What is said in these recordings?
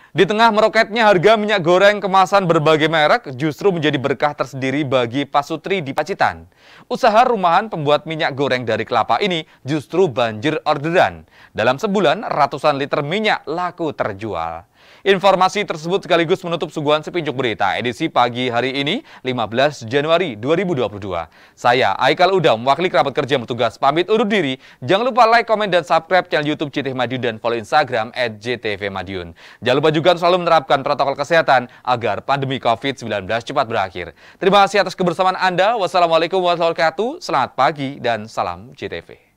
Di tengah meroketnya harga minyak goreng kemasan berbagai merek justru menjadi berkah tersendiri bagi Pak Sutri di Pacitan. Usaha rumahan pembuat minyak goreng dari kelapa ini justru banjir orderan. Dalam sebulan ratusan liter minyak laku terjual. Informasi tersebut sekaligus menutup suguhan Sepinjuk Berita edisi pagi hari ini 15 Januari 2022. Saya Aikal Uda mewakili kerabat kerja bertugas pamit undur diri. Jangan lupa like, komen, dan subscribe channel YouTube JTV Madiun dan follow Instagram @JTV_Madiun. Jangan lupa juga selalu menerapkan protokol kesehatan agar pandemi COVID-19 cepat berakhir. Terima kasih atas kebersamaan Anda. Wassalamualaikum warahmatullahi wabarakatuh. Selamat pagi dan salam JTV.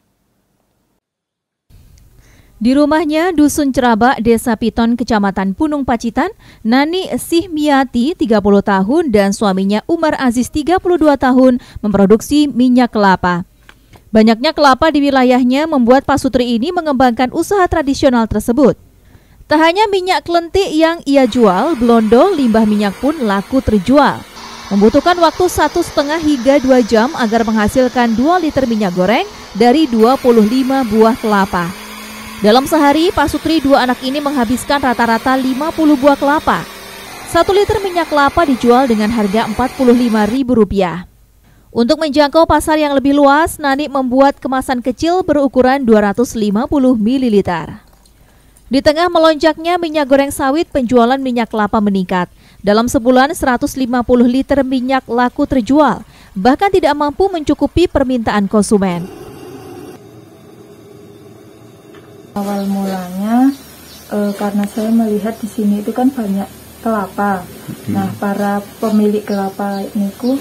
Di rumahnya Dusun Cerabak, Desa Piton, Kecamatan Punung Pacitan, Nani Sihmiati, 30 tahun, dan suaminya Umar Aziz, 32 tahun, memproduksi minyak kelapa. Banyaknya kelapa di wilayahnya membuat Pak Sutri ini mengembangkan usaha tradisional tersebut. Tak hanya minyak kelentik yang ia jual, blondo limbah minyak pun laku terjual. Membutuhkan waktu 1,5 hingga 2 jam agar menghasilkan 2 liter minyak goreng dari 25 buah kelapa. Dalam sehari, Pak Sutri dua anak ini menghabiskan rata-rata 50 buah kelapa. 1 liter minyak kelapa dijual dengan harga Rp45.000. Untuk menjangkau pasar yang lebih luas, Nani membuat kemasan kecil berukuran 250 ml. Di tengah melonjaknya minyak goreng sawit, penjualan minyak kelapa meningkat. Dalam sebulan, 150 liter minyak laku terjual, bahkan tidak mampu mencukupi permintaan konsumen. Awal mulanya karena saya melihat di sini itu kan banyak kelapa. Nah, para pemilik kelapa niku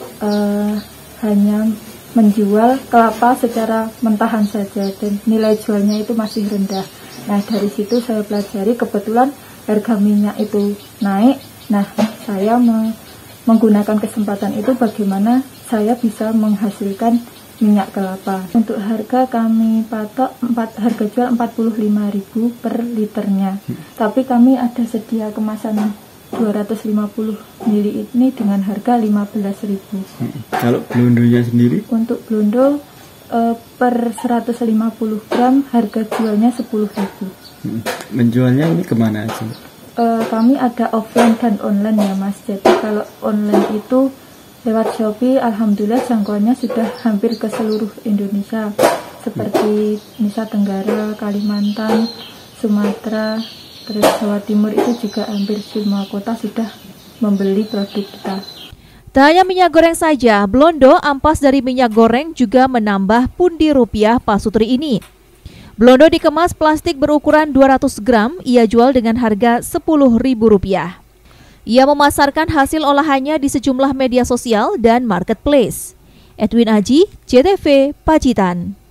hanya menjual kelapa secara mentahan saja dan nilai jualnya itu masih rendah. Nah, dari situ saya pelajari, kebetulan harga minyak itu naik. Nah, saya menggunakan kesempatan itu bagaimana saya bisa menghasilkan minyak kelapa. Untuk harga kami patok harga jual Rp45.000 per liternya. Tapi kami ada sedia kemasan 250 ml ini dengan harga Rp15.000. Kalau blondonya sendiri? Untuk blondo per 150 gram harga jualnya Rp10.000. Menjualnya ini kemana aja? Kami ada offline dan online ya Mas. Jadi kalau online itu lewat Shopee, alhamdulillah jangkauannya sudah hampir ke seluruh Indonesia, seperti Nusa Tenggara, Kalimantan, Sumatera, terus Jawa Timur, itu juga hampir semua kota sudah membeli produk kita. Tak hanya minyak goreng saja, blondo ampas dari minyak goreng juga menambah pundi rupiah Pak Sutri ini. Blondo dikemas plastik berukuran 200 gram, ia jual dengan harga Rp10.000. Ia memasarkan hasil olahannya di sejumlah media sosial dan marketplace. Edwin Aji, JTV, Pacitan.